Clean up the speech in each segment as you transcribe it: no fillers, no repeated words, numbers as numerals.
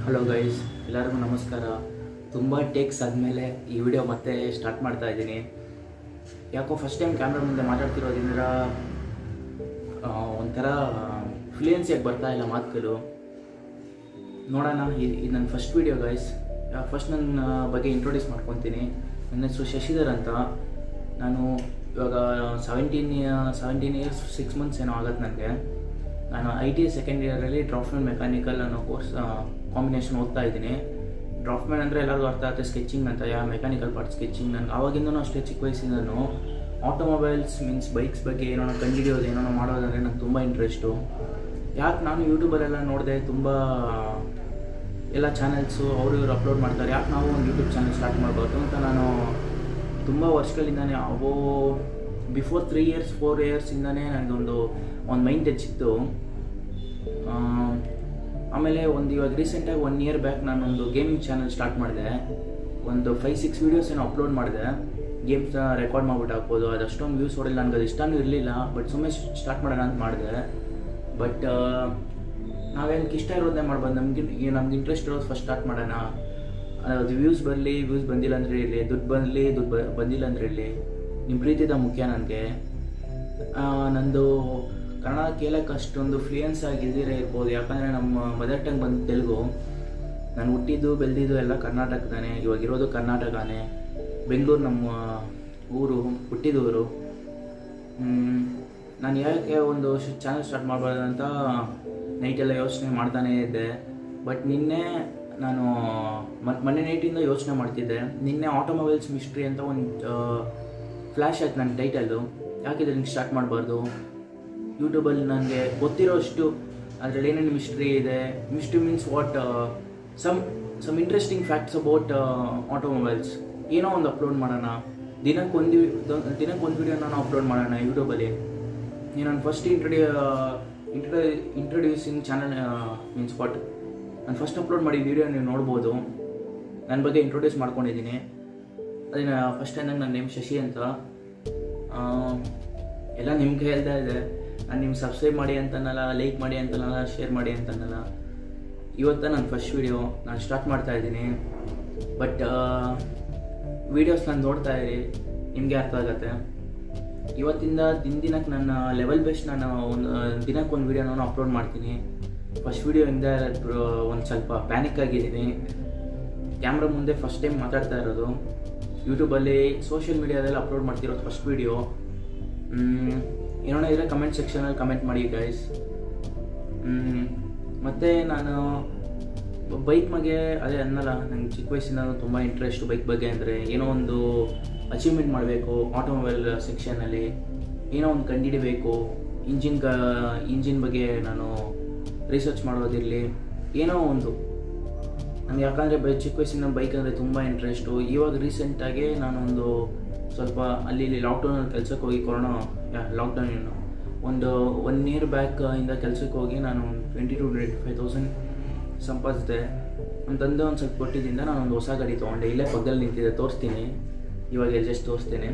Hello guys, ಎಲ್ಲರಿಗೂ ನಮಸ್ಕಾರ. ತುಂಬ ಟೇಕ್ಸ್ ಆದಮೇಲೆ ಈ ವಿಡಿಯೋ ಮತ್ತೆ ಸ್ಟಾರ್ಟ್ ಮಾಡ್ತಾ ಇದ್ದೀನಿ. ಯಾಕೋ ಫಸ್ಟ್ ಟೈಮ್ ಕ್ಯಾಮ್ರಾ ಮುಂದೆ ಮಾತಾಡ್ತಿರೋದ್ರಿಂದ ಒಂಥರ ಫ್ಲೂಯೆನ್ಸಿಯಾಗಿ ಬರ್ತಾ ಇಲ್ಲ ಮಾತುಗಳು. ನೋಡೋಣ, ಇದು ನನ್ನ ಫಸ್ಟ್ ವಿಡಿಯೋ ಗೈಸ್. ಫಸ್ಟ್ ನನ್ನ ಬಗ್ಗೆ ಇಂಟ್ರೊಡ್ಯೂಸ್ ಮಾಡ್ಕೊತೀನಿ. ನನ್ನ ಹೆಸರು ಶಶಿಧರ್ ಅಂತ. ನಾನು ಇವಾಗ 17 ಇಯರ್ಸ್ 6 ಮಂತ್ಸ್ ಏನೋ ಆಗುತ್ತೆ ನನಗೆ. ನಾನು ITI ಸೆಕೆಂಡ್ ಇಯರಲ್ಲಿ ಡ್ರಾಫ್ಟ್ಮ್ಯಾನ್ ಮೆಕ್ಯಾನಿಕಲ್ ಅನ್ನೋ ಕೋರ್ಸ್ ಕಾಂಬಿನೇಷನ್ ಓದ್ತಾ ಇದ್ದೀನಿ. ಡ್ರಾಫ್ಟ್ಮ್ಯಾನ್ ಅಂದರೆ ಎಲ್ಲರಿಗೂ ಅರ್ಥ ಆಗುತ್ತೆ, ಸ್ಕೆಚಿಂಗ್ ಅಂತ. Mechanical part sketching. ನನಗೆ ಆವಾಗಿಂದನೂ ಅಷ್ಟೇ ಚಿಕ್ಕ ವಯಸ್ಸಿಂದನೂ ಆಟೋಮೊಬೈಲ್ಸ್ ಮೀನ್ಸ್ ಬೈಕ್ಸ್ ಬಗ್ಗೆ ಏನೋ ಕಂಡುಹಿಡಿಯೋದು, ಏನೋ ಮಾಡೋದಂದರೆ ನನಗೆ ತುಂಬ ಇಂಟ್ರೆಸ್ಟು. ಯಾಕೆ ನಾನು ಯೂಟ್ಯೂಬಲ್ಲೆಲ್ಲ ನೋಡಿದೆ, ತುಂಬ ಎಲ್ಲ ಚಾನೆಲ್ಸು ಅವರು ಇವರು ಅಪ್ಲೋಡ್ ಮಾಡ್ತಾರೆ, ಯಾಕೆ ನಾವು ಒಂದು ಯೂಟ್ಯೂಬ್ ಚಾನಲ್ ಸ್ಟಾರ್ಟ್ ಮಾಡ್ಬೋದು ಅಂತ ನಾನು ತುಂಬ ವರ್ಷಗಳಿಂದಾನೇ ಬಿಫೋರ್ 3 ಇಯರ್ಸ್ 4 ಇಯರ್ಸಿಂದನೇ ನನಗೊಂದು ಮೈಂಡ್ ಟಚ್ ಇತ್ತು. ಆಮೇಲೆ ಇವಾಗ ರೀಸೆಂಟಾಗಿ 1 ಇಯರ್ ಬ್ಯಾಕ್ ನಾನೊಂದು ಗೇಮಿಂಗ್ ಚಾನಲ್ ಸ್ಟಾರ್ಟ್ ಮಾಡಿದೆ. ಒಂದು 5-6 ವೀಡಿಯೋಸ್ ಏನೋ ಅಪ್ಲೋಡ್ ಮಾಡಿದೆ. ಗೇಮ್ಸ್ನ ರೆಕಾರ್ಡ್ ಮಾಡಿಬಿಟ್ಟು ಹಾಕ್ಬೋದು. ಅದು ಅಷ್ಟೊಂದು ವ್ಯೂಸ್ ಹೊಡಿಲ್ಲ, ನನಗೆ ಅದು ಇಷ್ಟನೂ ಇರಲಿಲ್ಲ. ಬಟ್ ಸುಮ್ಮನೆ ಸ್ಟಾರ್ಟ್ ಮಾಡೋಣ ಅಂತ ಮಾಡಿದೆ. ಬಟ್ ನಾವೇನಕ್ಕೆ ಇಷ್ಟ ಇರೋದೇ ಮಾಡ್ಬೋದು. ನಮ್ಗೆ ಇಂಟ್ರೆಸ್ಟ್ ಇರೋದು ಫಸ್ಟ್ ಸ್ಟಾರ್ಟ್ ಮಾಡೋಣ. ಅದು ವ್ಯೂಸ್ ಬಂದಿಲ್ಲ ಅಂದರೆ ಇರಲಿ, ದುಡ್ಡು ಬಂದಿಲ್ಲ ಅಂದರೆ ಇರಲಿ, ನಿಮ್ಮ ಪ್ರೀತಿದ ಮುಖ್ಯ ನನಗೆ. ನಂದು ಕನ್ನಡ ಕೇಳೋಕ್ಕೆ ಅಷ್ಟೊಂದು ಫ್ಲೂಯೆನ್ಸ್ ಆಗಿದ್ದಿರೇ ಇರ್ಬೋದು, ಯಾಕಂದರೆ ನಮ್ಮ ಮದರ್ ಟಂಗ್ ಬಂದು ತೆಲುಗು. ನಾನು ಹುಟ್ಟಿದ್ದು ಬೆಳೆದಿದ್ದು ಎಲ್ಲ ಕರ್ನಾಟಕದಾನೆ. ಇವಾಗಿರೋದು ಕರ್ನಾಟಕನೇ. ಬೆಂಗಳೂರು ನಮ್ಮ ಊರು, ಹುಟ್ಟಿದೂರು. ನಾನು ಯಾಕೆ ಒಂದು ಚಾನಲ್ ಸ್ಟಾರ್ಟ್ ಮಾಡ್ಬಾರ್ದು ಅಂತ ನೈಟೆಲ್ಲ ಯೋಚನೆ ಮಾಡ್ತಾನೇ ಇದ್ದೆ. ಬಟ್ ನಿನ್ನೆ ನಾನು ಮೊನ್ನೆ ನೈಟಿಂದ ಯೋಚನೆ ಮಾಡ್ತಿದ್ದೆ. ನಿನ್ನೆ ಆಟೋಮೊಬೈಲ್ಸ್ ಮಿಸ್ಟ್ರಿ ಅಂತ ಒಂದು ಫ್ಲ್ಯಾಶ್ ಆಯ್ತು ನನ್ನ ಟೈಟಲ್ಲು. ಯಾಕಿದ್ರೆ ನಿಂಗೆ ಸ್ಟಾರ್ಟ್ ಮಾಡಬಾರ್ದು. ಯೂಟ್ಯೂಬಲ್ಲಿ ನನಗೆ ಗೊತ್ತಿರೋಷ್ಟು ಅದರಲ್ಲಿ ಏನೇನು ಮಿಸ್ಟ್ರಿ ಇದೆ. Mystery means what some interesting facts about automobiles ಏನೋ ಒಂದು ಅಪ್ಲೋಡ್ ಮಾಡೋಣ. ದಿನಕ್ಕೊಂದು ವಿಡಿಯೋನ ನಾವು ಅಪ್ಲೋಡ್ ಮಾಡೋಣ ಯೂಟ್ಯೂಬಲ್ಲಿ. ನಾನು first introducing channel means what ನಾನು ಫಸ್ಟ್ ಅಪ್ಲೋಡ್ ಮಾಡಿದ ವಿಡಿಯೋ ನೀವು ನೋಡ್ಬೋದು. ನನ್ನ ಬಗ್ಗೆ ಇಂಟ್ರೊಡ್ಯೂಸ್ ಮಾಡ್ಕೊಂಡಿದ್ದೀನಿ. ಅದನ್ನು ಫಸ್ಟ್ ಟೈಮ್ ನನ್ನ ನೇಮ್ ಶಶಿ ಅಂತ. ಎಲ್ಲ ನಿಮ್ಗೆ ಹೇಳ್ತಾ ಇದೆ. ನಾನು ನಿಮ್ಗೆ ಸಬ್ಸ್ಕ್ರೈಬ್ ಮಾಡಿ ಅಂತನಲ್ಲ, ಲೈಕ್ ಮಾಡಿ ಅಂತನಲ್ಲ, ಶೇರ್ ಮಾಡಿ ಅಂತನಲ್ಲ. ಇವತ್ತು ನನ್ನ ಫಸ್ಟ್ ವಿಡಿಯೋ ನಾನು ಸ್ಟಾರ್ಟ್ ಮಾಡ್ತಾ ಇದ್ದೀನಿ. ಬಟ್ ವೀಡಿಯೋಸ್ ನಾನು ನೋಡ್ತಾ ಇರಿ, ನಿಮಗೆ ಅರ್ಥ ಆಗುತ್ತೆ. ಇವತ್ತಿಂದ ದಿನಕ್ಕೆ ನನ್ನ ಲೆವೆಲ್ ಬೆಸ್ಟ್ ನಾನು ದಿನಕ್ಕೊಂದು ವೀಡಿಯೋನ ಅಪ್ಲೋಡ್ ಮಾಡ್ತೀನಿ. ಫಸ್ಟ್ ವೀಡಿಯೋಯಿಂದ ಒಂದು ಸ್ವಲ್ಪ ಪ್ಯಾನಿಕ್ ಆಗಿದ್ದೀನಿ. ಕ್ಯಾಮ್ರಾ ಮುಂದೆ ಫಸ್ಟ್ ಟೈಮ್ ಮಾತಾಡ್ತಾ ಇರೋದು. ಯೂಟ್ಯೂಬಲ್ಲಿ ಸೋಷಿಯಲ್ ಮೀಡಿಯಾದಲ್ಲಿ ಅಪ್ಲೋಡ್ ಮಾಡ್ತಿರೋದು ಫಸ್ಟ್ ವೀಡಿಯೋ. ಏನೋ ಇದ್ರೆ ಕಮೆಂಟ್ ಸೆಕ್ಷನಲ್ಲಿ ಕಮೆಂಟ್ ಮಾಡಿ ಗೈಸ್. ಮತ್ತು ನಾನು ಬೈಕ್ ಬಗ್ಗೆ ಅದೇ ಅನ್ನಲ್ಲ, ನಂಗೆ ಚಿಕ್ಕ ವಯಸ್ಸಿಂದ ತುಂಬ ಇಂಟ್ರೆಸ್ಟ್ ಬೈಕ್ ಬಗ್ಗೆ. ಅಂದರೆ ಏನೋ ಒಂದು ಅಚೀವ್ಮೆಂಟ್ ಮಾಡಬೇಕು ಆಟೋಮೊಬೈಲ್ ಸೆಕ್ಷನಲ್ಲಿ, ಏನೋ ಒಂದು ಕಂಡುಹಿಡಿಬೇಕು. ಇಂಜಿನ್ ಬಗ್ಗೆ ನಾನು ರಿಸರ್ಚ್ ಮಾಡೋದಿರಲಿ, ಏನೋ ಒಂದು ನನಗೆ. ಯಾಕಂದರೆ ಚಿಕ್ಕ ವಯಸ್ಸಿನ ಬೈಕ್ ಅಂದರೆ ತುಂಬ ಇಂಟ್ರೆಸ್ಟು. ಇವಾಗ ರೀಸೆಂಟಾಗಿ ನಾನೊಂದು ಸ್ವಲ್ಪ ಅಲ್ಲಿ ಲಾಕ್ಡೌನಲ್ಲಿ ಕೆಲಸಕ್ಕೆ ಹೋಗಿ, ಲಾಕ್ಡೌನ್ ಒಂದು 1 ಇಯರ್ ಬ್ಯಾಕ್ ಇಂದ ಕೆಲಸಕ್ಕೆ ಹೋಗಿ ನಾನು 22,000-25,000 ಸಂಪಾದಿಸಿದೆ. ನಮ್ಮ ತಂದೆ ಒಂದು ಸ್ವಲ್ಪ ಕೊಟ್ಟಿದ್ದರಿಂದ ನಾನೊಂದು ಹೊಸ ಗಾಡಿ ತೊಗೊಂಡೆ. ಇಲ್ಲೇ ಪಕ್ಕದಲ್ಲಿ ನಿಂತಿದೆ, ತೋರಿಸ್ತೀನಿ. ಇವಾಗ ಜಸ್ಟ್ ತೋರಿಸ್ತೀನಿ.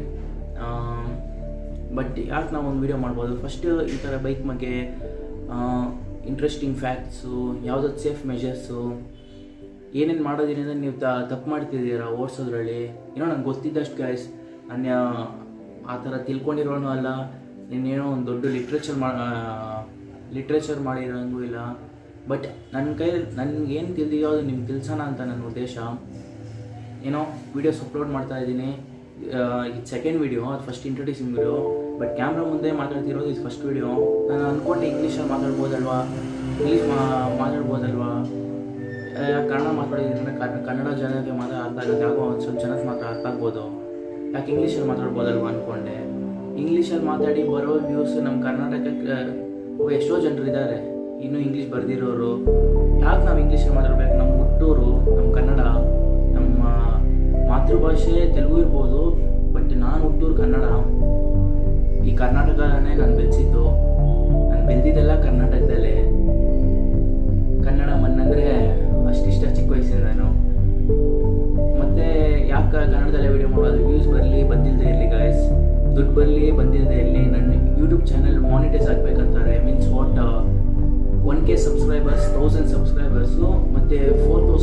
ಬಟ್ ಯಾಕೆ ನಾವು ಒಂದು ವೀಡಿಯೋ ಮಾಡ್ಬೋದು. ಫಸ್ಟ್ ಈ ಥರ ಬೈಕ್ ಬಗ್ಗೆ ಇಂಟ್ರೆಸ್ಟಿಂಗ್ ಫ್ಯಾಕ್ಟ್ಸು, ಯಾವುದಾದ್ರು ಸೇಫ್ ಮೆಷರ್ಸು, ಏನೇನು ಮಾಡೋದ್ರಿಂದ ನೀವು ತಪ್ಪು ಮಾಡ್ತಿದ್ದೀರಾ ಓಡಿಸೋದ್ರಲ್ಲಿ, ಏನೋ ನಂಗೆ ಗೊತ್ತಿದ್ದಷ್ಟು ಗೈಸ್. ನಾನು ಆ ಥರ ತಿಳ್ಕೊಂಡಿರೋನು ಅಲ್ಲ, ಇನ್ನೇನೋ ಒಂದು ದೊಡ್ಡ ಲಿಟ್ರೇಚರ್ ಮಾಡಿರೋಂಗೂ ಇಲ್ಲ. ಬಟ್ ನನಗೇನು ತಿಳಿದಿದೆಯೋ ಅದು ನಿಮ್ಗೆ ತಿಳಿಸೋಣ ಅಂತ ನನ್ನ ಉದ್ದೇಶ. ಏನೋ ವೀಡಿಯೋಸ್ ಅಪ್ಲೋಡ್ ಮಾಡ್ತಾ ಇದ್ದೀನಿ. ಇದು ಸೆಕೆಂಡ್ ವೀಡಿಯೋ, ಅದು first introducing video. But camera ಮುಂದೆ ಮಾತಾಡ್ತಿರೋದು ಇದು ಫಸ್ಟ್ ವೀಡಿಯೋ. ನಾನು ಅಂದ್ಕೊಂಡೆ ಇಂಗ್ಲೀಷಲ್ಲಿ ಮಾತಾಡ್ಬೋದಲ್ವಾ, ಮಾತಾಡ್ಬೋದಲ್ವಾ, ಕನ್ನಡ ಮಾತಾಡಿದ್ರೆ ಕನ್ನಡ ಜನಕ್ಕೆ ಮಾತ್ರ ಅರ್ಥ ಆಗುತ್ತೆ, ಯಾಕೋ ಒಂದು ಸ್ವಲ್ಪ ಜನಕ್ಕೆ ಮಾತ್ರ ಅರ್ಥ ಆಗ್ಬೋದು. ಯಾಕೆ ಇಂಗ್ಲೀಷಲ್ಲಿ ಮಾತಾಡ್ಬೋದಲ್ವ ಅಂದ್ಕೊಂಡೆ. ಇಂಗ್ಲೀಷಲ್ಲಿ ಮಾತಾಡಿ ಬರೋ ವ್ಯೂಸ್ ನಮ್ಮ ಕರ್ನಾಟಕಕ್ಕೆ ಎಷ್ಟೋ ಜನರು ಇದ್ದಾರೆ ಇನ್ನೂ ಇಂಗ್ಲೀಷ್ ಬರ್ದಿರೋರು. ಯಾಕೆ ನಾವು ಇಂಗ್ಲೀಷಲ್ಲಿ ಮಾತಾಡ್ಬೇಕು? ನಮ್ಮ ಹುಟ್ಟೂರು, ನಮ್ಮ ಕನ್ನಡ, ನಮ್ಮ ಮಾತೃಭಾಷೆ ತೆಲುಗು ಇರ್ಬೋದು. ಬಟ್ ನಾನು ಹುಟ್ಟೂರು ಕನ್ನಡ. ಈ ಕರ್ನಾಟಕನೇ ನಾನು ಬೆಳೆಸಿದ್ದು. ನಾನು ಬೆಳೆದಿದ್ದೆಲ್ಲ ಕರ್ನಾಟಕದಲ್ಲೇ. ಕನ್ನಡ ಮಣ್ಣಂದರೆ ಅಷ್ಟಿಷ್ಟ ಚಿಕ್ಕ ವಯಸ್ಸಿಂದನು. ಮತ್ತು ಯಾಕೆ ಕನ್ನಡದಲ್ಲೇ ವೀಡಿಯೋ ಮಾಡೋದು? ವ್ಯೂಸ್ ಬಂದಿಲ್ಲದೆ ಇರಲಿ ಗೈಸ್, ದುಡ್ಡು ಬಂದಿಲ್ಲದೆ ಇರಲಿ. ನನ್ನ ಯೂಟ್ಯೂಬ್ ಚಾನಲ್ ಮಾನಿಟೈಸ್ ಆಗಬೇಕಂತಾರೆ. Means what 1K subscribers, 1000 subscribers ಮತ್ತು 4,000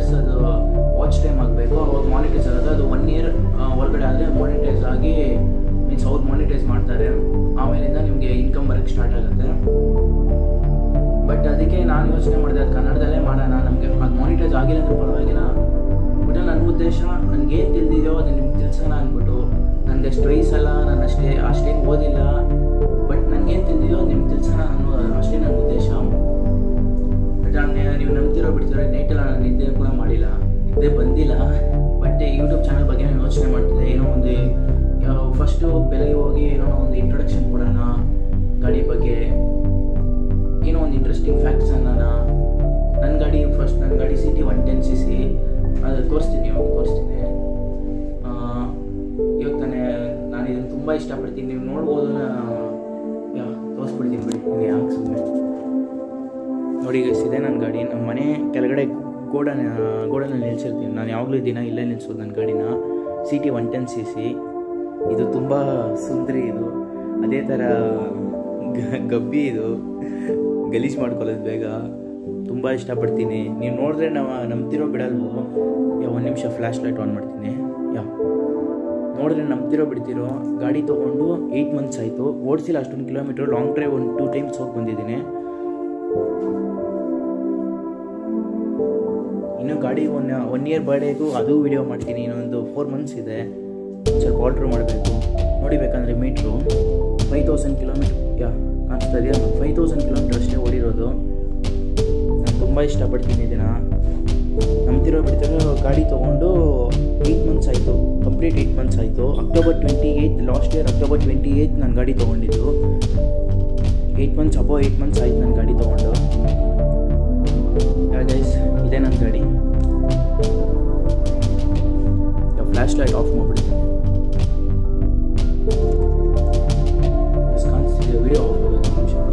ಇಯರ್ಸ್ ಅದು ವಾಚ್ ಟೈಮ್ ಆಗಬೇಕು, ಅವಾಗ ಮಾನಿಟೈಸ್ ಆಗೋದು. ಅದು 1 year ಒಳಗಡೆ ಆದರೆ ಮಾನಿಟೈಸ್ ಆಗಿ ಮೀನ್ಸ್ ಅವ್ರು ಮಾನಿಟೈಸ್ ಮಾಡ್ತಾರೆ. ಆಮೇಲಿಂದ ನಿಮಗೆ ಇನ್ಕಮ್ ಬರೋಕ್ಕೆ ಸ್ಟಾರ್ಟ್ ಆಗುತ್ತೆ. ಬಟ್ ಅದಕ್ಕೆ ನಾನು ಯೋಚನೆ ಮಾಡಿದೆ ಅದು ಕನ್ನಡದಲ್ಲೇ ಮಾಡೋಣ, ನಮಗೆ ಅದು ಮಾನಿಟೈಸ್ ಆಗಿಲ್ಲ ಅಂದ್ರೆ ಪರವಾಗಿಲ್ಲ. ಬಟ್ ನನ್ನ ಉದ್ದೇಶ ನನಗೇನು ತಿಳಿದಿದೆಯೋ ಅದನ್ನು ನಿಮ್ಗೆ ತಿಳಿಸೋಣ ಅಂದ್ಬಿಟ್ಟು. ನನಗೆ ಅಷ್ಟು ವಯಸ್ಸಲ್ಲ, ನಾನು ಅಷ್ಟೇನು ಓದಿಲ್ಲ, ಬಟ್ ನನಗೇನು ತಿಳಿದಿದೆಯೋ ನಿಮ್ಗೆ ತಿಳಿಸೋಣ ಅನ್ನೋ ಅಷ್ಟೇ ನನ್ನ ಉದ್ದೇಶ. ಬಟ್ ನೀವು ನಂಬ್ತಿರೋ ಬಿಡ್ತೀರೋ, ನೈಟೆಲ್ಲ ನಾನು ನಿದ್ದೆ ಕೂಡ ಮಾಡಿಲ್ಲ, ನಿದ್ದೆ ಬಂದಿಲ್ಲ. ಬಟ್ ಯೂಟ್ಯೂಬ್ ಚಾನಲ್ ಬಗ್ಗೆ ನಾನು ಯೋಚನೆ ಮಾಡ್ತಿದ್ದೆ. ಏನೋ ಒಂದು ಫಸ್ಟು ಬೆಳಗ್ಗೆ ಹೋಗಿ ಏನೋ ಒಂದು ಇಂಟ್ರೊಡಕ್ಷನ್ ಕೊಡೋಣ ಗಾಡಿ ಬಗ್ಗೆ, ಏನೋ ಒಂದು ಇಂಟ್ರೆಸ್ಟಿಂಗ್ ಫ್ಯಾಕ್ಟ್ಸ್ ಅನ್ನೋಣ. ನನ್ನ ಗಾಡಿ CT 110cc, ಅದು ತೋರಿಸ್ತೀನಿ. ಇವಾಗ ತಾನೇ ನಾನು ಇದನ್ನು ತುಂಬ ಇಷ್ಟಪಡ್ತೀನಿ, ನೀವು ನೋಡ್ಬೋದು. ತೋರಿಸ್ಬಿಡ್ತೀನಿ ಬಿಡಿ, ಹಿಂಗೆ ಯಾಕೆ ಸುಮ್ಮನೆ ನೋಡಿ ಗೈಸ್. ಇದೆ ನನ್ನ ಗಾಡಿ. ನಮ್ಮ ಮನೆ ಕೆಳಗಡೆ ಗೋಡನಲ್ಲಿ ನಿಲ್ಸಿರ್ತೀನಿ ನಾನು, ಯಾವಾಗಲೂ ದಿನ ಇಲ್ಲೇ ನಿಲ್ಸೋದು ನನ್ನ ಗಾಡಿನ. CT 110cc ಇದು ತುಂಬ ಸುಂದರಿ. ಇದು ಅದೇ ಥರ ಗಬ್ಬಿ, ಇದು ಗಲೀಜು ಮಾಡ್ಕೊಳ್ಳೋದು ಬೇಗ. ತುಂಬ ಇಷ್ಟಪಡ್ತೀನಿ. ನೀವು ನೋಡಿದ್ರೆ ನಂಬ್ತಿರೋ ಬಿಡಲ್ವೋ. 1 ನಿಮಿಷ ಫ್ಲ್ಯಾಶ್ ಲೈಟ್ ಆನ್ ಮಾಡ್ತೀನಿ. ನೋಡಿದ್ರೆ ನಂಬ್ತಿರೋ ಬಿಡ್ತಿರೋ. ಗಾಡಿ ತೊಗೊಂಡು 8 months ಆಯಿತು, ಓಡಿಸಿಲ್ಲ ಅಷ್ಟೊಂದು ಕಿಲೋಮೀಟ್ರ್. ಲಾಂಗ್ ಡ್ರೈವ್ 2 times ಹೋಗಿ ಬಂದಿದ್ದೀನಿ. ಇನ್ನು ಗಾಡಿ 1 year ಬರ್ಡೇಗೂ ಅದು ವಿಡಿಯೋ ಮಾಡ್ತೀನಿ. ಇನ್ನೊಂದು 4 months ಇದೆ, ಸ್ವಲ್ಪ ಆಲ್ಟ್ರ್ ಮಾಡಬೇಕು. ನೋಡಿ ಬೇಕಂದರೆ ಮೀಟ್ರು 5000 ಕಿಲೋಮೀಟ್ರ್ ಕಾಣಿಸ್ತಾ ಇದೆಯಾ? 5000 ಕಿಲೋಮೀಟ್ರ್ ಅಷ್ಟೇ ಓಡಿರೋದು. ನಾನು ತುಂಬ ಇಷ್ಟಪಡ್ತೀನಿ ಇದನ್ನು. ನಂಬ್ತಿರೋ ಬಿಡ್ತಿರೋ. ಗಾಡಿ ತೊಗೊಂಡು 8 months ಆಯಿತು, ಕಂಪ್ಲೀಟ್ 8 months ಆಯಿತು. October 28 ಲಾಸ್ಟ್ ಇಯರ್ October 28 ನಾನು ಗಾಡಿ ತೊಗೊಂಡಿದ್ದು. 8 months ಅಬೋ 8 months ಆಯ್ತು ನನ್ನ ಗಾಡಿ ತೊಗೊಂಡು. ಗೈಸ್ ಇದೇ ನನ್ನ ಗಾಡಿ. ಫ್ಲ್ಯಾಶ್ ಲೈಟ್ ಆಫ್ ಮಾಡಿಬಿಡ್ತೀನಿ. ಕಾಣಿಸ್ತಿದೆ ವಿಡಿಯೋ ಆಫ್ ಆಗುತ್ತೆ.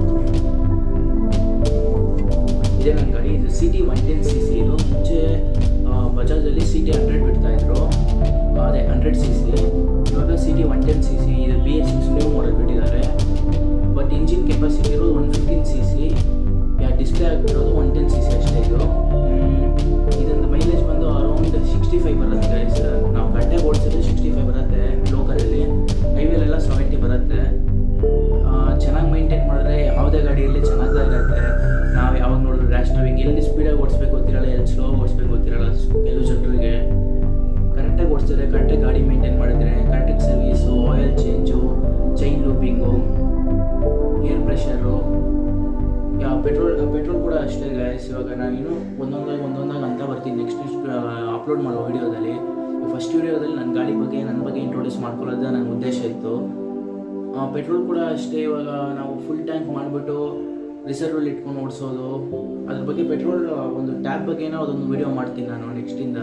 ಇದೇ ನನ್ನ ಗಾಡಿ. ಇದು CT 110cc. ಇದು ಮುಂಚೆ ಬಜಾಜಲ್ಲಿ CT 100 ಬಿಡ್ತಾಯಿದ್ರು, ಅದೇ 100cc. ಇವಾಗ CT 110cc. ಇದು BS6 ನ್ಯೂ ಮಾಡೆಲ್ ಬಿಟ್ಟಿದ್ದಾರೆ. ಬಟ್ ಇಂಜಿನ್ ಕೆಪಾಸಿಟಿ ಇರೋದು 115cc. ಡಿಸ್ಪ್ಲೇ ಆಗಿರೋದು 110cc ಅಷ್ಟೇ. ಇದೊಂದು ಮೈಲೇಜ್ ಬಂದು ಅರೌಂಡ್ 65 ಬರುತ್ತೆ ಗೈಸ್. ನಾವು ಗಂಟೆಗೆ ಓಡಿಸಿದ್ರೆ 65 ಬರುತ್ತೆ ಲೋಕಲಲ್ಲಿ. ಹೈವೇಲೆಲ್ಲ 70 ಬರುತ್ತೆ. ಚೆನ್ನಾಗಿ ಮೈಂಟೈನ್ ಮಾಡಿದ್ರೆ ಯಾವುದೇ ಗಾಡಿಯಲ್ಲಿ ಚೆನ್ನಾಗೇ ಇರುತ್ತೆ. ನಾವು ಯಾವಾಗ ನೋಡಿದ್ರೆ ರ್ಯಾಶ್ ಡ್ರೈವಿಂಗ್, ಎಲ್ಲಿ ಸ್ಪೀಡಾಗಿ ಓಡಿಸ್ಬೇಕು ಗೊತ್ತಿರಲ್ಲ, ಎಲ್ಲಿ ಸ್ಲೋ ಓಡಿಸ್ಬೇಕು ಗೊತ್ತಿರಲ್ಲ ಕೆಲವು ಜನರಿಗೆ. ಕರೆಕ್ಟಾಗಿ ಓಡಿಸಿದ್ರೆ, ಕರೆಕ್ಟಾಗಿ ಗಾಡಿ ಮೇಂಟೈನ್ ಮಾಡಿದರೆ, ಕರೆಕ್ಟಾಗಿ service, oil change, chain looping, air pressure, petrol ಕೂಡ ಅಷ್ಟೇ ಗೈಸ್. ಇವಾಗ ನಾನು ಇನ್ನೂ ಒಂದೊಂದಾಗಿ ಅಂತ ಬರ್ತೀನಿ ನೆಕ್ಸ್ಟ್ ಅಪ್ಲೋಡ್ ಮಾಡೋ ವೀಡಿಯೋದಲ್ಲಿ. ಫಸ್ಟ್ ವೀಡಿಯೋದಲ್ಲಿ ನನ್ನ ಗಾಡಿ ಬಗ್ಗೆ ಇಂಟ್ರೊಡ್ಯೂಸ್ ಮಾಡ್ಕೊಳ್ಳೋದು ನನ್ನ ಉದ್ದೇಶ ಇತ್ತು. ಪೆಟ್ರೋಲ್ ಕೂಡ ಅಷ್ಟೇ. ಇವಾಗ ನಾವು ಫುಲ್ ಟ್ಯಾಂಕ್ ಮಾಡಿಬಿಟ್ಟು ರಿಸರ್ವಲ್ಲಿ ಇಟ್ಕೊಂಡು ಓಡಿಸೋದು, ಅದ್ರ ಬಗ್ಗೆ ಪೆಟ್ರೋಲ್ ಒಂದು ಟ್ಯಾಬ್ ಬಗ್ಗೆನೋ ಅದೊಂದು ವೀಡಿಯೋ ಮಾಡ್ತೀನಿ ನಾನು ನೆಕ್ಸ್ಟ್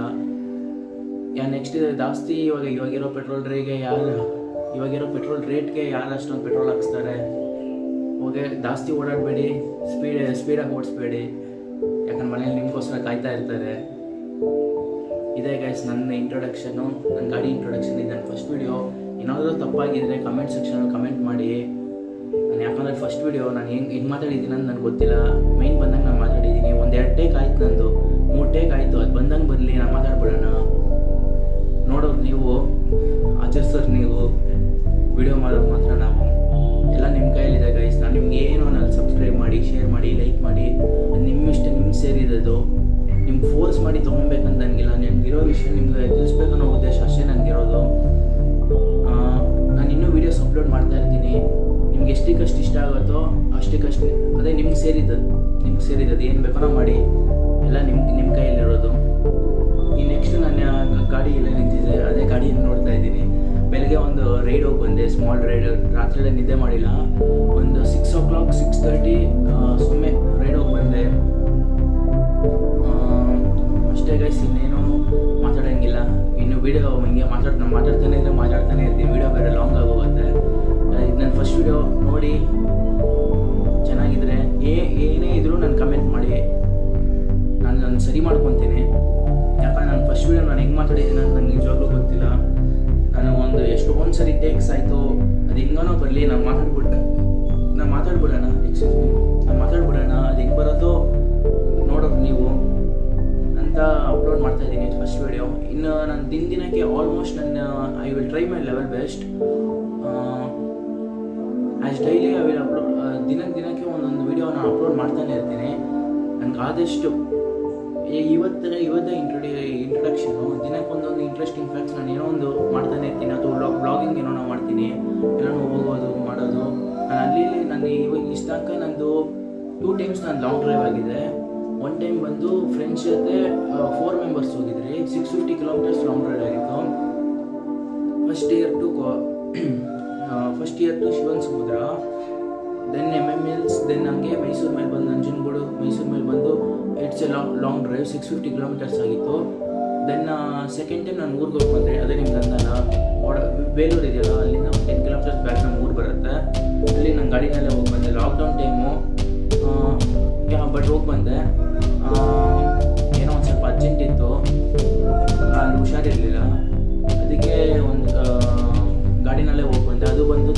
ಜಾಸ್ತಿ. ಇವಾಗಿರೋ ಪೆಟ್ರೋಲ್ ರೇಟ್ಗೆ ಯಾರು ಅಷ್ಟೊಂದು ಪೆಟ್ರೋಲ್ ಹಾಕ್ಸ್ತಾರೆ. ಹೋಗಿ ಜಾಸ್ತಿ ಓಡಾಡಬೇಡಿ, ಸ್ಪೀಡಾಗಿ ಓಡಿಸ್ಬೇಡಿ, ಯಾಕಂದ್ರೆ ಮನೇಲಿ ನಿಮಗೋಸ್ಕರ ಕಾಯ್ತಾ ಇರ್ತಾರೆ. ಇದೇ ಗೈಸ್ ನನ್ನ ಇಂಟ್ರೊಡಕ್ಷನು, ನನ್ನ ಗಾಡಿ ಇಂಟ್ರೊಡಕ್ಷನ್. ಇದು ನನ್ನ ಫಸ್ಟ್ ವೀಡಿಯೋ. ಏನಾದರೂ ತಪ್ಪಾಗಿದ್ದರೆ ಕಮೆಂಟ್ ಸೆಕ್ಷನಲ್ಲಿ ಕಮೆಂಟ್ ಮಾಡಿ. ನಾನು ಯಾಕಂದರೆ ಫಸ್ಟ್ ವೀಡಿಯೋ ನಾನು ಹೆಂಗೆ ಮಾತಾಡಿದ್ದೀನಿ ಅಂತ ನನಗೆ ಗೊತ್ತಿಲ್ಲ. ಮೈನ್ ಬಂದಂಗೆ ನಾನು ಮಾತಾಡಿದ್ದೀನಿ. 1-2 ಟೇಕ್ ಆಯ್ತು, ನಂದು 3 ಟೇಕ್ ಆಯಿತು. ಅದು ಬಂದಂಗೆ ಬರಲಿ, ನಾನು ಮಾತಾಡ್ಬಿಡೋಣ. ನೋಡೋರು ನೀವು, ಆಚರಿಸೋರು ನೀವು, ವೀಡಿಯೋ ಮಾಡೋರು ಮಾತ್ರ ನಾವು. ಎಲ್ಲ ನಿಮ್ಮ ಕೈಯಲ್ಲಿದೆ ಗೈಸ್. ನಾನು ನಿಮ್ಗೆ ಏನು ಅನ್ನೋದು ಸಬ್ಸ್ಕ್ರೈಬ್ ಮಾಡಿ, ಶೇರ್ ಮಾಡಿ, ಲೈಕ್ ಮಾಡಿ. ಅದು ನಿಮ್ಮಿಷ್ಟ, ನಿಮ್ಗೆ ಸೇರಿರೋದು. ನಿಮ್ಗೆ ಫೋರ್ಸ್ ಮಾಡಿ ತೊಗೊಬೇಕಂತ ನನಗಿಲ್ಲ. ನನಗಿರೋ ವಿಷಯ ನಿಮ್ಗೆ ತಿಳಿಸ್ಬೇಕನ್ನೋ ಉದ್ದೇಶ ಅಷ್ಟೇ ನನಗಿರೋದು. ನಾನು ಇನ್ನೂ ವೀಡಿಯೋಸ್ ಅಪ್ಲೋಡ್ ಮಾಡ್ತಾ ಇರ್ತೀನಿ. ನಿಮ್ಗೆ ಎಷ್ಟಕ್ಕಷ್ಟು ಇಷ್ಟ ಆಗುತ್ತೋ ಅಷ್ಟಕ್ಕಷ್ಟು, ಅದೇ ನಿಮ್ಗೆ ಸೇರಿದ್ದು ಏನು ಬೇಕೋ ಮಾಡಿ. ಎಲ್ಲ ನಿಮ್ಮ ಕೈಯಲ್ಲಿರೋದು. ಈ ನೆಕ್ಸ್ಟ್ ನನ್ನ ಗಾಡಿ ಎಲ್ಲ ನಿಂತಿದೆ, ಅದೇ ಗಾಡಿಯನ್ನು ನೋಡ್ತಾ ಇದ್ದೀನಿ. ಬೆಳಗ್ಗೆ ಒಂದು ರೈಡ್ ಹೋಗಿ ಬಂದೆ, ಸ್ಮಾಲ್ ರೈಡ್. ರಾತ್ರಿಯಲ್ಲೇ ನಿದ್ದೆ ಮಾಡಿಲ್ಲ. ಒಂದು 6 o'clock 6:30 ಸುಮ್ಮನೆ ರೈಡ್ ಹೋಗಿ ಬಂದೆ ಅಷ್ಟೇ ಗೈಸ್. ಇನ್ನೇನು ಮಾತಾಡೋಂಗಿಲ್ಲ. ಇನ್ನು ವೀಡಿಯೋ ಹಿಂಗೆ ಮಾತಾಡ್ತಾನೆ ಇರ್ತೀನಿ. ವೀಡಿಯೋ ಬೇರೆ ಲಾಂಗ್ ಆಗೋಗುತ್ತೆ. ಇದು ನನ್ನ ಫಸ್ಟ್ ವೀಡಿಯೋ. ನೋಡಿ, ಚೆನ್ನಾಗಿದ್ರೆ ಏನೇ ಇದ್ರೂ ನಾನು ಕಮೆಂಟ್ ಮಾಡಿ, ನಾನು ಸರಿ ಮಾಡ್ಕೊತೀನಿ. ಯಾಕಂದ್ರೆ ನಾನು ಫಸ್ಟ್ ವೀಡಿಯೋ ನಾನು ಹೆಂಗೆ ಮಾತಾಡಿದ್ದೀನಿ ಅಂತ ನನಗೆ ನಿಜವಾಗ್ಲೂ ಗೊತ್ತಿಲ್ಲ. ನಾನು ಎಷ್ಟೊಂದು ಸರಿ ಟೇಕ್ಸ್ ಆಯಿತು. ಅದು ಹೆಂಗನೋ ಬರಲಿ, ನಾನು ಮಾತಾಡ್ಬಿಡೋಣ. ಅದು ಹೆಂಗೆ ಬರೋದು ನೋಡೋದು ನೀವು ಅಂತ ಅಪ್ಲೋಡ್ ಇನ್ನು ನಾನು ದಿನಕ್ಕೆ almost I will try my level best. As daily I will upload, ದಿನಕ್ಕೆ ಒಂದೊಂದು ವಿಡಿಯೋ ನಾನು ಅಪ್ಲೋಡ್ ಮಾಡ್ತಾನೆ ಇರ್ತೀನಿ. ನನಗೆ ಆದಷ್ಟು ಇವತ್ತೇ ಇಂಟ್ರೊಡಕ್ಷನು, ದಿನಕ್ಕೆ ಒಂದೊಂದು ಇಂಟ್ರೆಸ್ಟಿಂಗ್ ಫ್ಯಾಕ್ಟ್ಸ್ ನಾನು ಏನೋ ಒಂದು ಮಾಡ್ತಾನೆ ಇರ್ತೀನಿ, ಅಥವಾ ಬ್ಲಾಗಿಂಗ್ ಏನೋ ನಾನು ಮಾಡ್ತೀನಿ, ಏನೋ ಹೋಗೋದು ಮಾಡೋದು. ನಾನು ನಾನು ಇಷ್ಟ ತನಕ ನಂದು 2 times ನಾನು ಲಾಂಗ್ ಡ್ರೈವ್ ಆಗಿದೆ. 1 time ಬಂದು ಫ್ರೆಂಡ್ಸ್ ಜೊತೆ 4 members ಹೋಗಿದ್ರಿ, 650 kilometers ಲಾಂಗ್ ಡ್ರೈವ್ ಆಗಿತ್ತು. First year to Shivan Samudra, then MMLs, then ಹಂಗೆ ಮೈಸೂರು ಮೇಲೆ ಬಂದು ನಂಜನಗೂಡು, ಮೈಸೂರು ಮೇಲೆ ಬಂದು it's a long drive 650 kilometers ಆಗಿತ್ತು. ದೆನ್ ಸೆಕೆಂಡ್ ಟೈಮ್ ನಾನು ಊರಿಗೆ ಹೋಗಿ ಬಂದೆ, ಅದೇ ನಿಮ್ಗೆ ಅಂದಲ್ಲ ಬೇಲೂರು ಇದೆಯಲ್ಲ, ಅಲ್ಲಿಂದ ಒಂದು 10 kilometers ಬ್ಯಾಕ್ ನಮ್ಮ ಊರು ಬರುತ್ತೆ. ಅಲ್ಲಿ ನಾನು ಗಾಡಿನಲ್ಲೇ ಹೋಗಿ ಬಂದೆ. ಲಾಕ್ಡೌನ್ ಟೈಮು ಬಟ್ ಹೋಗಿ ಬಂದೆ. ಏನೋ ಒಂದು ಸ್ವಲ್ಪ ಅರ್ಜೆಂಟ್ ಇತ್ತು, ಅಲ್ಲಿ ಹುಷಾರಿರಲಿಲ್ಲ, ಅದಕ್ಕೆ ಒಂದು ಗಾಡಿನಲ್ಲೇ ಹೋಗಿ ಬಂದೆ. ಅದು ಬಂದು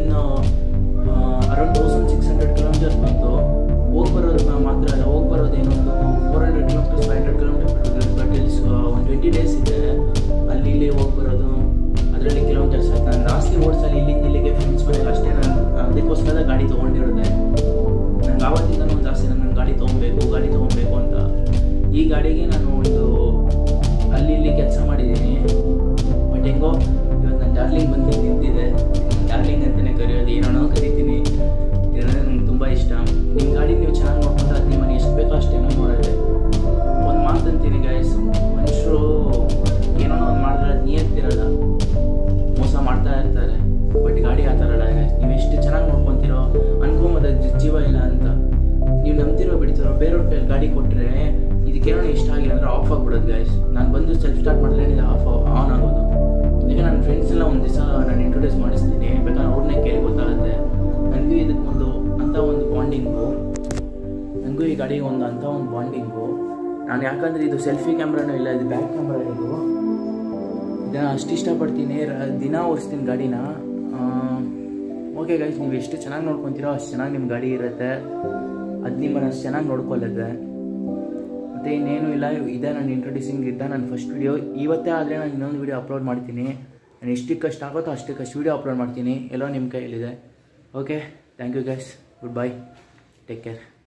ಅರೌಂಡ್ 1600 kilometers ಬಂತು. ಹೋಗಿ ಬರೋದು ಮಾತ್ರ ಅಲ್ಲ, ಹೋಗಿ ಬರೋದು ಏನೊಂದು 400 kilometers 500 kilometers, ಬಟ್ ಇಲ್ಲಿ ಒಂದು 20 days ಇದೆ ಇಲ್ಲಿ ಹೋಗಿ ಬರೋದು. ಅದರಲ್ಲಿ ಕಿಲೋಮೀಟರ್ಸ್ ಆಯ್ತು. ನಾನು ಜಾಸ್ತಿ ಓಡಿಸಲಿ ಇಲ್ಲಿಂದ ಇಲ್ಲಿಗೆ ಫ್ರೆಂಡ್ಸ್ ಮನೆಗೆ ಅಷ್ಟೇ. ನಾನು ಅದಕ್ಕೋಸ್ಕರ ಗಾಡಿ ತೊಗೊಂಡಿರೋದೆ. ನಂಗೆ ಆವತ್ತಿಂದ ಜಾಸ್ತಿ ನನ್ನ ಗಾಡಿ ತೊಗೊಬೇಕು ಅಂತ. ಈ ಗಾಡಿಗೆ ನಾನು ಒಂದು ಇಲ್ಲಿ ಕೆಲಸ ಮಾಡಿದ್ದೀನಿ. ಬಟ್ ಹೆಂಗೋ ಇವತ್ತು ನನ್ನ ಡಾರ್ಲಿಂಗ್ ಬಂದು ನಿಂತಿದೆ. ಡಾರ್ಲಿಂಗ್ ಅಂತಲೇ ಕರೆಯೋದು, ಏನೋ ಕರಿತೀನಿ. ಇರೋದೇ ನಂಗೆ ತುಂಬ ಇಷ್ಟ. ನಿಮ್ಮ ಗಾಡಿ ನೀವು ಚೆನ್ನಾಗಿ ನೋಡ್ಕೊಂಡ್ರೆ ಅದು ನಿಮ್ಮನ್ನು ಎಷ್ಟು ಬೇಕೋ ಅಷ್ಟೇನೋ ನೋಡೋದೆ. ಒಂದು ಮಾತಂತೀನಿ ಗೈಸ್, ಮನುಷ್ಯರು ಏನೋ ಒಂದು ಮಾಡಿದ್ರೆ ಅದು ನಿಯತ್ತಿರಲ್ಲ, ಮೋಸ ಮಾಡ್ತಾ ಇರ್ತಾರೆ. ಬಟ್ ಗಾಡಿ ಆ ಥರ ಅಲ್ಲ. ನೀವು ಎಷ್ಟು ಚೆನ್ನಾಗಿ ನೋಡ್ಕೊತೀರೋ ಅನ್ಕೊಂಬೋದು ಜೀವ ಇಲ್ಲ ಅಂತ. ನೀವು ನಂಬ್ತಿರೋ ಬಿಡ್ತಿರೋ, ಬೇರೆಯವ್ರ ಕೈಯಲ್ಲಿ ಗಾಡಿ ಕೊಟ್ಟರೆ ಇದಕ್ಕೇನೋ ಇಷ್ಟ ಆಗಿಲ್ಲ ಅಂದರೆ ಆಫ್ ಆಗಿಬಿಡೋದು ಗೈಸ್. ನಾನು ಬಂದು ಸೆಲ್ಫ್ ಸ್ಟಾರ್ಟ್ ಮಾಡಿದ್ರೆ ಇದು ಆನ್ ಆಗೋದು. ಈಗ ನನ್ನ ಫ್ರೆಂಡ್ಸೆಲ್ಲ ಒಂದು ದಿವಸ ನಾನು ಇಂಟ್ರೊಡ್ಯೂಸ್ ಮಾಡಿಸ್ತೀನಿ, ಬೇಕಾದ್ರೆ ಅವ್ರನ್ನೇ ಕೇಳಿ ಗೊತ್ತಾಗುತ್ತೆ. ನನಗೂ ಇದಕ್ಕೆ ಒಂದು ಬಾಂಡಿಂಗು, ನನಗೂ ಈ ಗಾಡಿಗೆ ಒಂದು ಬಾಂಡಿಂಗು. ನಾನು ಯಾಕಂದರೆ ಇದು ಸೆಲ್ಫಿ ಕ್ಯಾಮ್ರಾನೂ ಇಲ್ಲ, ಇದು ಬ್ಯಾಕ್ ಕ್ಯಾಮ್ರಾ. ಇದನ್ನು ಅಷ್ಟು ಇಷ್ಟಪಡ್ತೀನಿ, ದಿನ ಓಡಿಸ್ತೀನಿ ಗಾಡಿನ. ಓಕೆ ಗೈಸ್, ನೀವು ಎಷ್ಟು ಚೆನ್ನಾಗಿ ನೋಡ್ಕೊತೀರೋ ಅಷ್ಟು ಚೆನ್ನಾಗಿ ನಿಮ್ಮ ಗಾಡಿ ಇರುತ್ತೆ, ಅದು ನಿಮ್ಮನ್ನು ಅಷ್ಟು ಚೆನ್ನಾಗಿ ನೋಡ್ಕೊಳ್ಳುತ್ತೆ. ಮತ್ತು ಇನ್ನೇನು ಇಲ್ಲ, ಇದೇ ನಾನು ಇಂಟ್ರೊಡ್ಯೂಸಿಂಗ್ ಇದ್ದ ನನ್ನ ಫಸ್ಟ್ ವಿಡಿಯೋ. ಇವತ್ತೇ ಆದರೆ ನಾನು ಇನ್ನೊಂದು ವಿಡಿಯೋ ಅಪ್ಲೋಡ್ ಮಾಡ್ತೀನಿ. ನಾನು ಎಷ್ಟಕ್ಕಷ್ಟು ಆಗುತ್ತೋ ಅಷ್ಟಕ್ಕಷ್ಟು ವಿಡಿಯೋ ಅಪ್ಲೋಡ್ ಮಾಡ್ತೀನಿ. ಎಲ್ಲೋ ನಿಮ್ಮ ಕೈಯಲ್ಲಿದೆ. Okay, thank you guys, good bye, take care.